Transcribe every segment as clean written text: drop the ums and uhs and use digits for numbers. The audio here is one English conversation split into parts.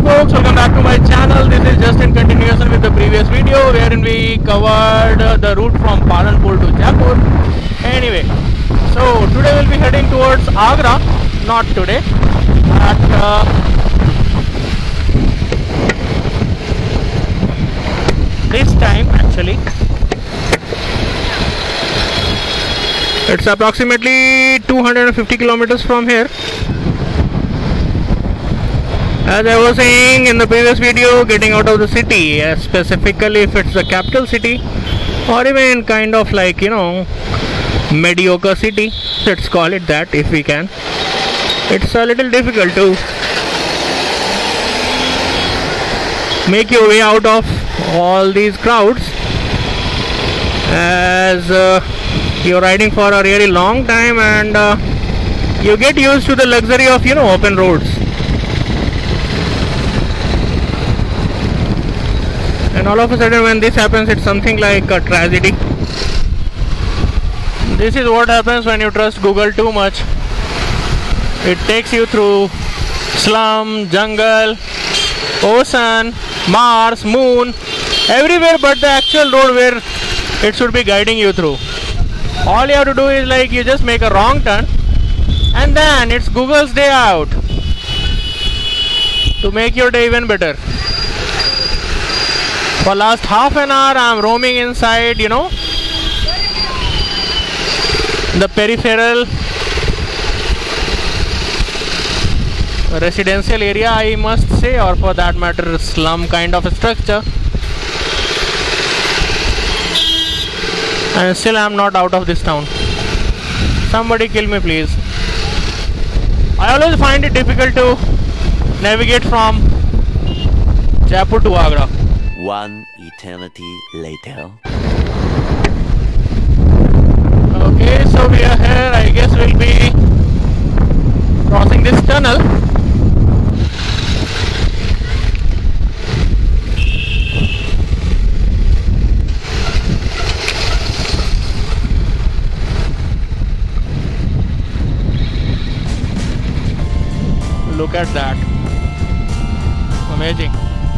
folks, welcome back to my channel. This is just in continuation with the previous video wherein we covered the route from Palanpur to Jaipur. Anyway, so today we'll be heading towards Agra. Not today, but this time actually. It's approximately 250 kilometers from here. As I was saying in the previous video, getting out of the city, specifically if it's the capital city or even kind of like, mediocre city, let's call it that if we can, it's a little difficult to make your way out of all these crowds, as you're riding for a really long time and you get used to the luxury of open roads. And all of a sudden when this happens, it's something like a tragedy. This is what happens when you trust Google too much. It takes you through slum, jungle, ocean, Mars, moon, everywhere but the actual road where it should be guiding you through. All you have to do is like you just make a wrong turn and then it's Google's day out to make your day even better. For last half an hour I'm roaming inside, the peripheral residential area, I must say, or for that matter slum kind of a structure, and still I'm not out of this town. Somebody kill me please. I always find it difficult to navigate from Jaipur to Agra. One eternity later. Okay, so we are here. I guess we'll be crossing this tunnel. Look at that. Amazing.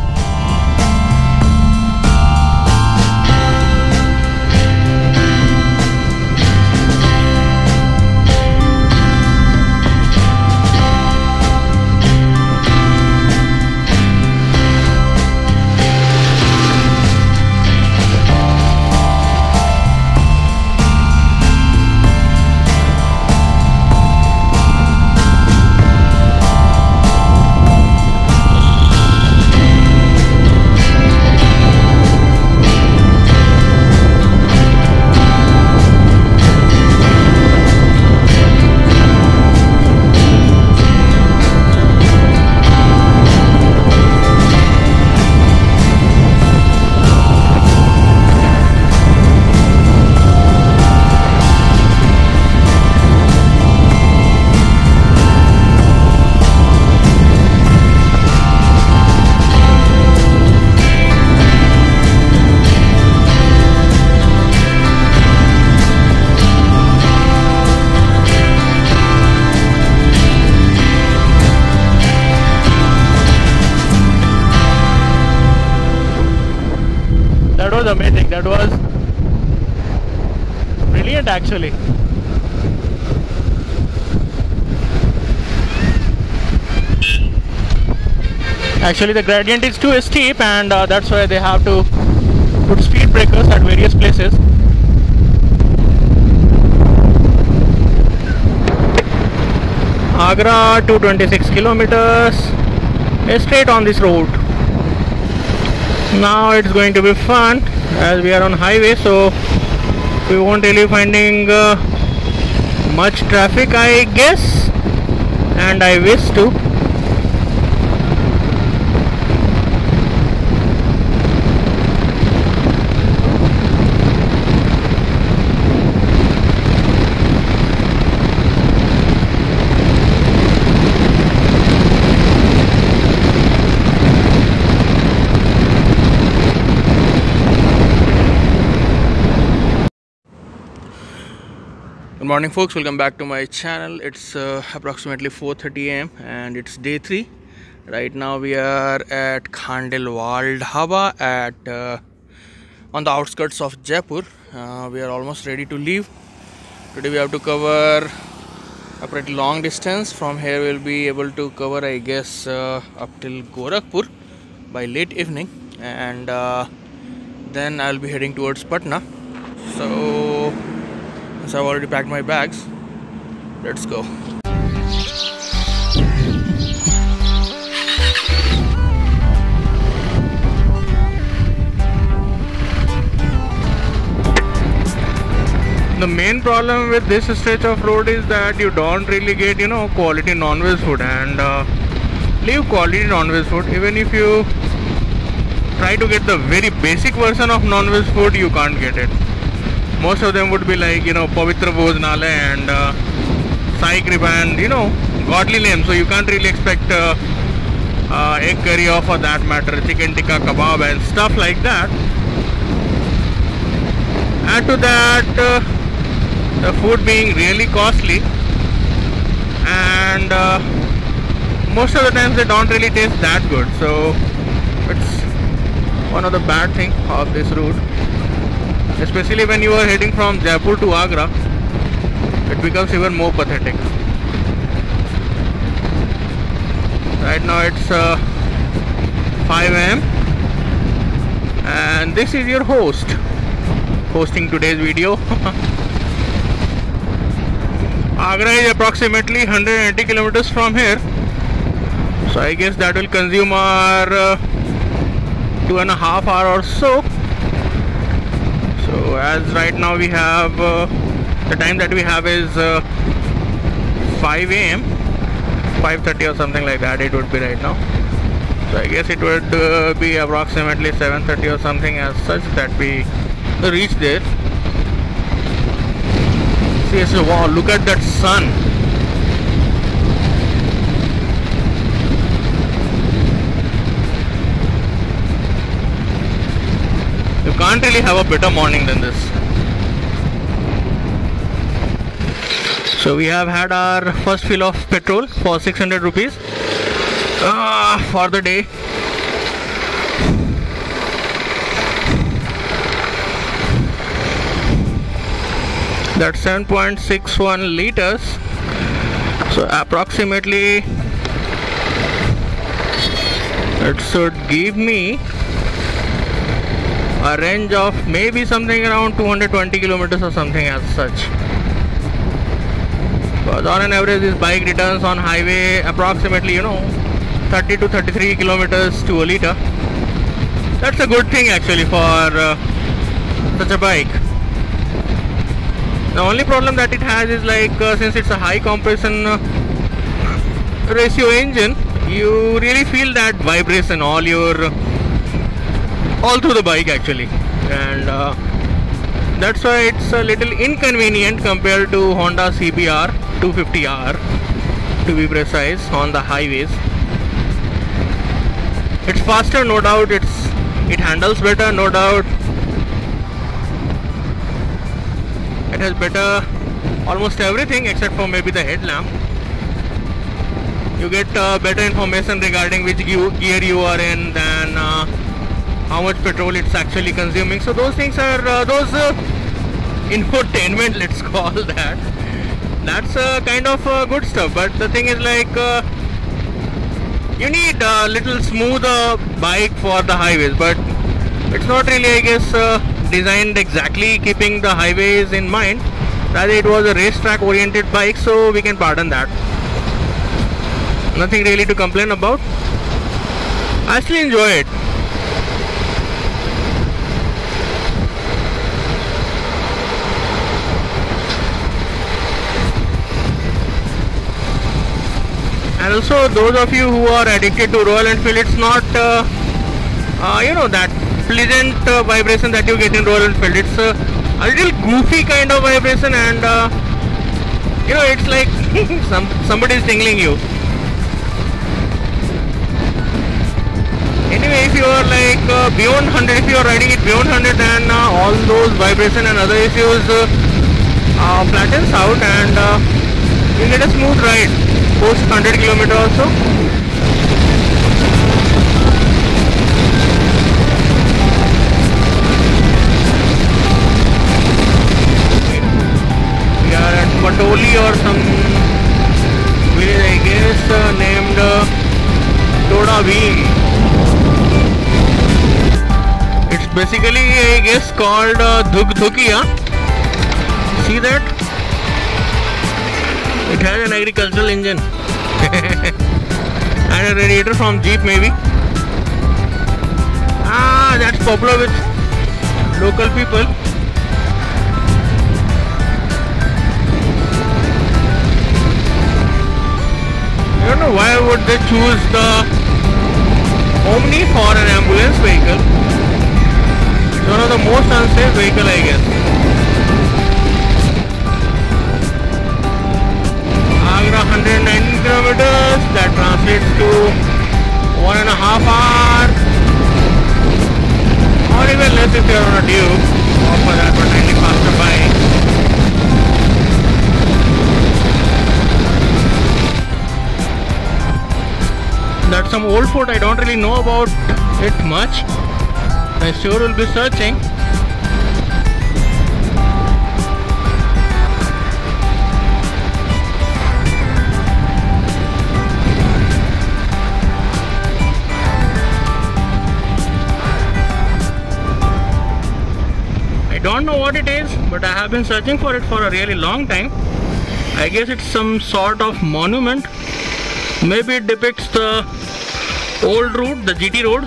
That was amazing. That was brilliant actually. Actually the gradient is too steep and that's why they have to put speed breakers at various places. Agra 226 kilometers straight on this road. Now it's going to be fun as we are on highway, so we won't really finding much traffic, I guess, and I wish to. Good morning folks, welcome back to my channel. It's approximately 4:30 am and it's day 3 Right now we are at Khandelwal Dhaba at on the outskirts of Jaipur. We are almost ready to leave. Today we have to cover a pretty long distance. From here we'll be able to cover, I guess, up till Gorakhpur by late evening, and then I'll be heading towards Patna. So since I've already packed my bags, let's go. The main problem with this stretch of road is that you don't really get, quality non-veg food, and leave quality non-veg food. Even if you try to get the very basic version of non-veg food, you can't get it. Most of them would be like, Pavitra Bhojanalaya and Sai Kripa and, godly names. So you can't really expect egg curry, or for that matter, chicken tikka kebab and stuff like that. Add to that, the food being really costly, and most of the times they don't really taste that good. So it's one of the bad things of this route, especially when you are heading from Jaipur to Agra. It becomes even more pathetic. Right now it's 5 AM and this is your host hosting today's video. Agra is approximately 180 kilometers from here, so I guess that will consume our 2.5 hours or so. So as right now we have the time that we have is 5 AM, 5:30 or something like that it would be right now. So I guess it would be approximately 7:30 or something as such that we reach there. Seriously, wow, look at that sun. You can't really have a better morning than this. So we have had our first fill of petrol for 600 rupees for the day. That's 7.61 liters. So approximately it should give me a range of maybe something around 220 kilometers or something as such. Because on an average this bike returns on highway approximately 30 to 33 kilometers to a liter. That's a good thing actually for such a bike. The only problem that it has is like since it's a high compression ratio engine, you really feel that vibration all through the bike actually, and that's why it's a little inconvenient compared to Honda CBR 250R to be precise on the highways. It's faster, no doubt. It handles better, no doubt. It has better almost everything except for maybe the headlamp. You get better information regarding which gear you are in, than how much petrol it's actually consuming. So those things are those infotainment, let's call that. That's kind of good stuff. But the thing is like you need a little smoother bike for the highways, but it's not really, I guess, designed exactly keeping the highways in mind. Rather it was a racetrack oriented bike, so we can pardon that. Nothing really to complain about. I still enjoy it. And also those of you who are addicted to Royal Enfield, it's not that pleasant vibration that you get in Royal Enfield. It's a little goofy kind of vibration, and it's like somebody is tingling you. Anyway, if you are like beyond 100, if you are riding it beyond 100, then all those vibration and other issues flattens out, and you get a smooth ride post 100 km or so. Agra beam. It's basically, I guess, called Dhuk-Dhukiya. See that? It has an agricultural engine and a radiator from Jeep maybe. Ah, that's popular with local people. I don't know why would they choose the Omni for an ambulance vehicle. It's one of the most unsafe vehicle, I guess. Agra 119 kilometers, that translates to 1.5 hours, or even less if you are on a due, or for that but slightly faster by. That's some old fort. I don't really know about it much. I sure will be searching. I don't know what it is, but I have been searching for it for a really long time. I guess it's some sort of monument. Maybe it depicts the old route, the GT road.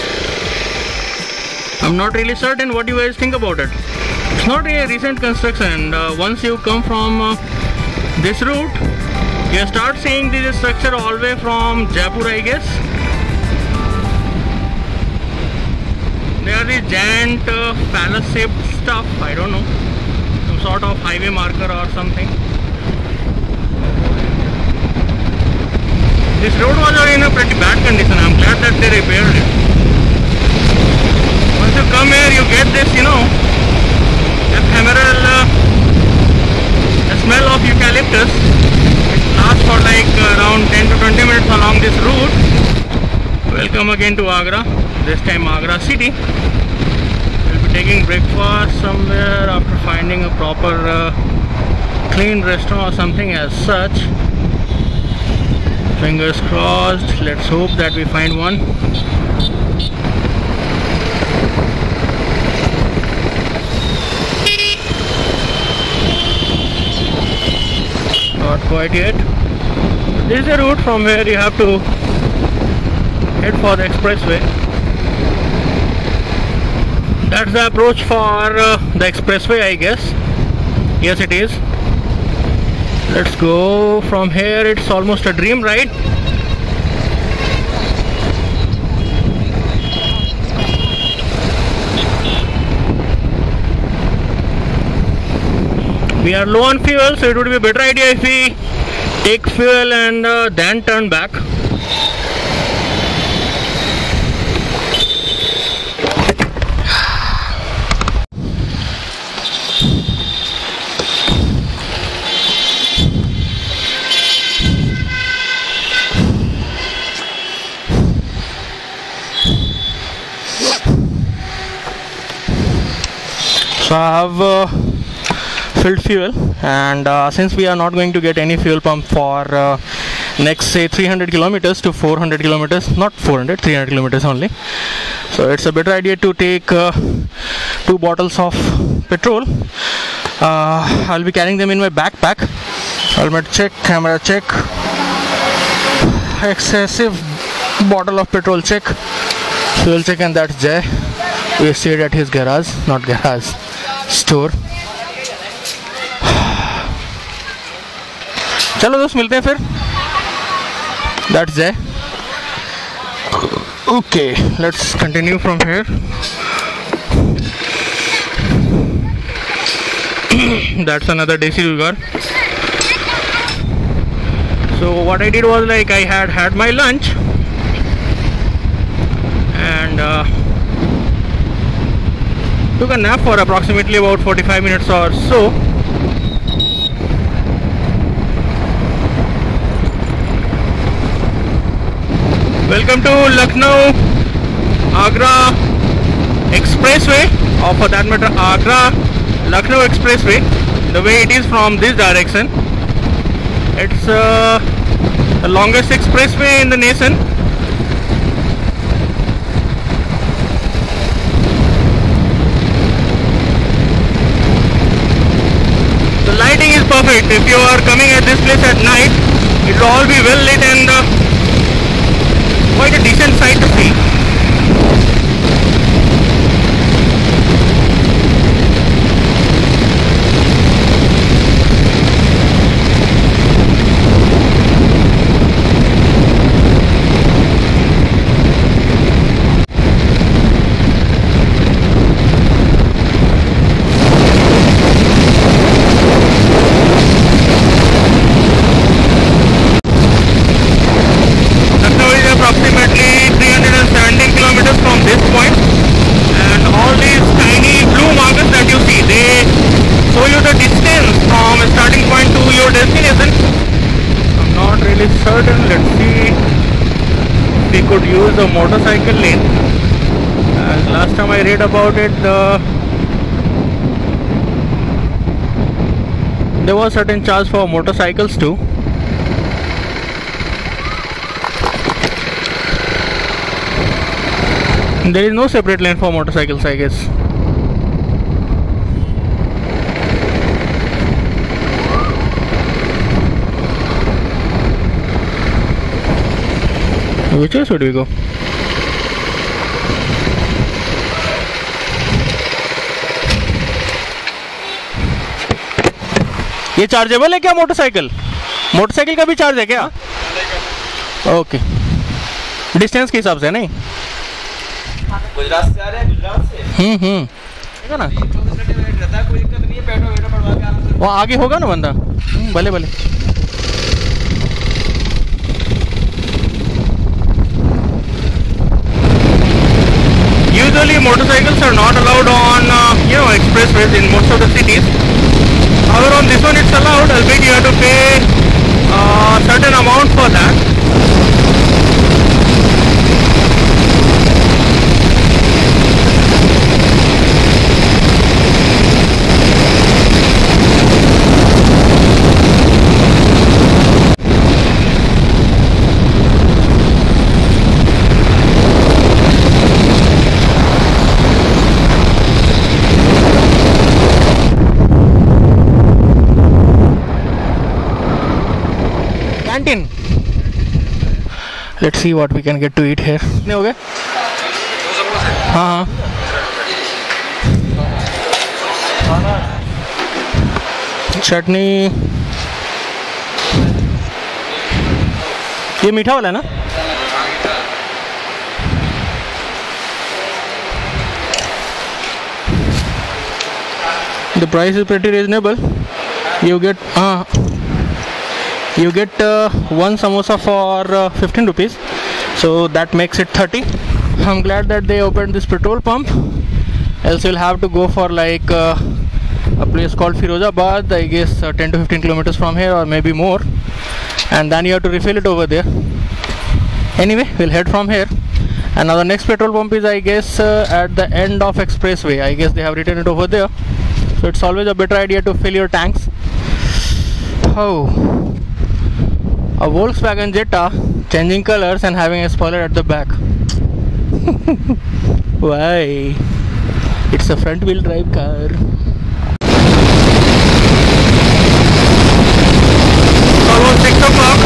I'm not really certain what you guys think about it. It's not a recent construction. Once you come from this route, you start seeing this structure all the way from Jaipur, I guess. There are these giant palace shaped stuff, I don't know, some sort of highway marker or something. This road was in a pretty bad condition. I'm glad that they repaired it. Once you come here, you get this, ephemeral smell of eucalyptus. It lasts for like around 10 to 20 minutes along this route. Welcome again to Agra, this time Agra city. We'll be taking breakfast somewhere after finding a proper clean restaurant or something as such. Fingers crossed, let's hope that we find one. Not quite yet. This is a route from where you have to head for the expressway. That's the approach for the expressway, I guess. Yes, it is. Let's go from here. It's almost a dream ride. We are low on fuel, so it would be a better idea if we take fuel and then turn back. So I have filled fuel, and since we are not going to get any fuel pump for next say 300 kilometers to 400 kilometers, not 400, 300 kilometers only, so it's a better idea to take 2 bottles of petrol. I'll be carrying them in my backpack. Helmet check, camera check, excessive bottle of petrol check, fuel check, and that's Jay. We stayed at his garage, not garage, store. चलो दोस्त मिलते हैं फिर. That's Jay. Okay, let's continue from here. That's another desi jugaad. So what I did was, like, I had my lunch and took a nap for approximately about 45 minutes or so. Welcome to Lucknow Agra Expressway, or for that matter Agra Lucknow Expressway, the way it is from this direction. It's the longest expressway in the nation. it. If you are coming at this place at night, it will all be well lit and quite a decent sight to see. Approximately 317 kilometers from this point, and all these tiny blue markers that you see, they show you the distance from a starting point to your destination. I'm not really certain. Let's see if we could use a motorcycle lane. As last time I read about it, there was certain charge for motorcycles too. There is no separate lane for motorcycles, I guess. Which way should we go? ये chargeable है क्या motorcycle? Motorcycle का भी charge है क्या? Okay, distance के हिसाब से नहीं? गुजरात से आ रहे हैं, गुजरात से। ठीक है ना, 24 मिनट रहता है, कोई दिक्कत नहीं है। पेट्रोल पड़वा के आराम से वहाँ आगे होगा ना बंदा। भले भले। Usually motorcycles are not allowed on expressways in most of the cities. However, on this one it's allowed, albeit you have to pay a certain amount for that. Canteen. Let's see what we can get to eat here. कितने हो गए? हाँ चटनी, ये मीठा वाला है ना? The price is pretty reasonable. You get one samosa for 15 rupees, so that makes it 30. I'm glad that they opened this petrol pump, else you'll have to go for like a place called Firozabad, I guess 10 to 15 kilometers from here, or maybe more, and then you have to refill it over there. Anyway, we'll head from here, and now the next petrol pump is, I guess, at the end of expressway. I guess they have written it over there, so it's always a better idea to fill your tanks. Oh, a Volkswagen Jetta changing colors and having a spoiler at the back. Why? It's a front wheel drive car. Almost 6 o'clock.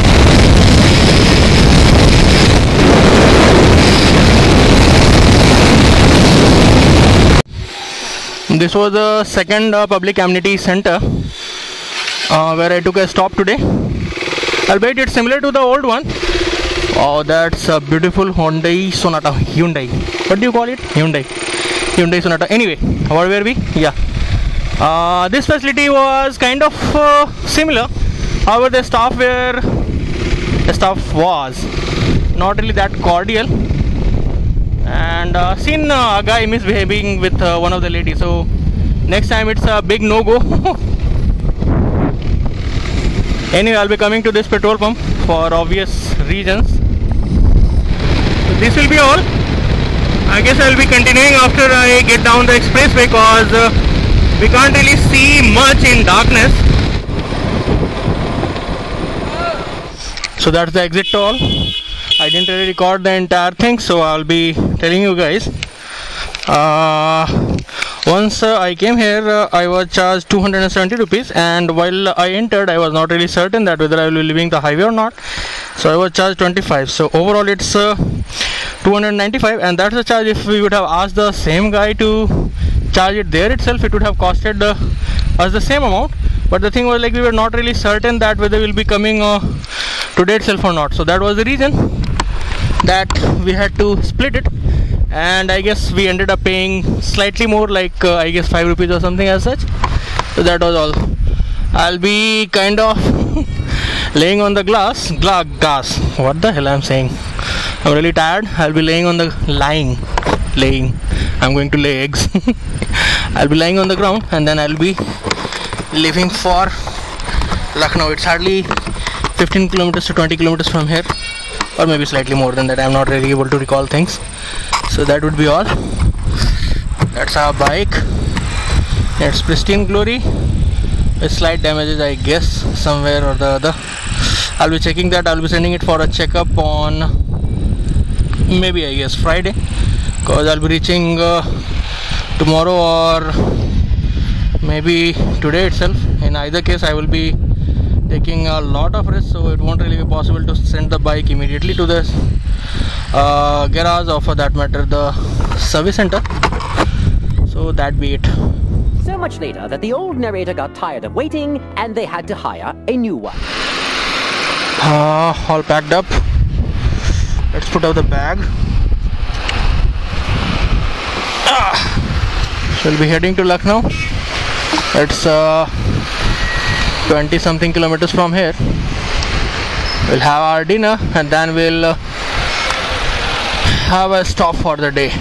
This was the second public amenity center where I took a stop today. Albeit it's similar to the old one. Oh, that's a beautiful Hyundai Sonata. Hyundai. What do you call it? Hyundai Sonata. Anyway, where were we? Yeah. This facility was kind of similar. However, the staff was not really that cordial. And seen a guy misbehaving with one of the ladies. So next time it's a big no-go. Anyway, I'll be coming to this petrol pump for obvious reasons. So this will be all. I guess I'll be continuing after I get down the expressway, because we can't really see much in darkness. So that's the exit toll. I didn't really record the entire thing, so I'll be telling you guys. Once I came here, I was charged 270 rupees, and while I entered, I was not really certain that whether I will be leaving the highway or not. So I was charged 25. So overall, it's 295, and that's the charge. If we would have asked the same guy to charge it there itself, it would have costed us the same amount. But the thing was, like, we were not really certain that whether we'll be coming today itself or not. So that was the reason that we had to split it, and I guess we ended up paying slightly more, like I guess 5 rupees or something as such. So that was all. I'll be kind of laying on the gas. What the hell I'm saying? I'm really tired. I'll be laying on the laying. I'm going to lay eggs. I'll be lying on the ground, and then I'll be leaving for Lucknow. It's hardly 15 kilometers to 20 kilometers from here, or maybe slightly more than that. I'm not really able to recall things. So that would be all. That's our bike. It's pristine glory with slight damages, I guess, somewhere or the other. I'll be checking that. I'll be sending it for a checkup on maybe, I guess, Friday, because I'll be reaching tomorrow or maybe today itself. In either case, I will be taking a lot of risk, so it won't really be possible to send the bike immediately to the garage, or for that matter the service center. So that be it. So much later that the old narrator got tired of waiting and they had to hire a new one. All packed up. Let's put out the bag. We'll be heading to Lucknow. It's 20 something kilometers from here. We'll have our dinner, and then we'll have a stop for the day.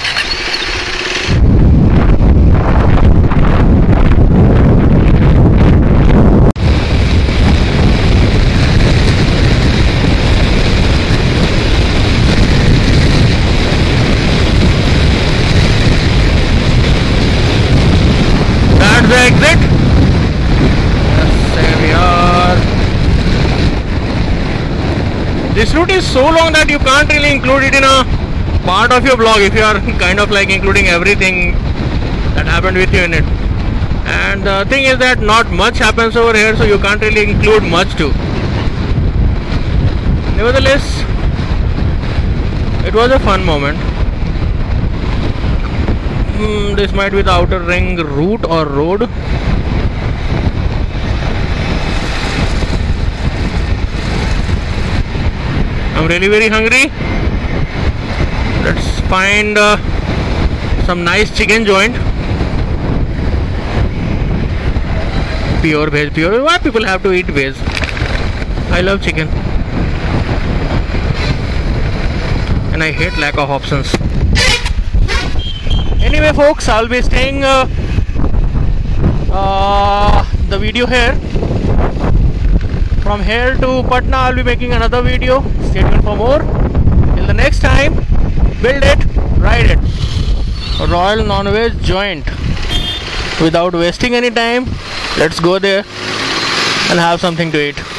That's the exit. This route is so long that you can't really include it in a part of your blog if you are kind of like including everything that happened with you in it. And the thing is that not much happens over here, so you can't really include much too. Nevertheless, it was a fun moment. This might be the outer ring route or road. I'm really very hungry. Let's find some nice chicken joint. Pure veg, pure. Why people have to eat veg? I love chicken, and I hate lack of options. Anyway, folks, I'll be staying the video here. From here to Patna, I'll be making another video. Stay tuned for more. Till the next time, build it, ride it. Royal non-veg joint. Without wasting any time, let's go there and have something to eat.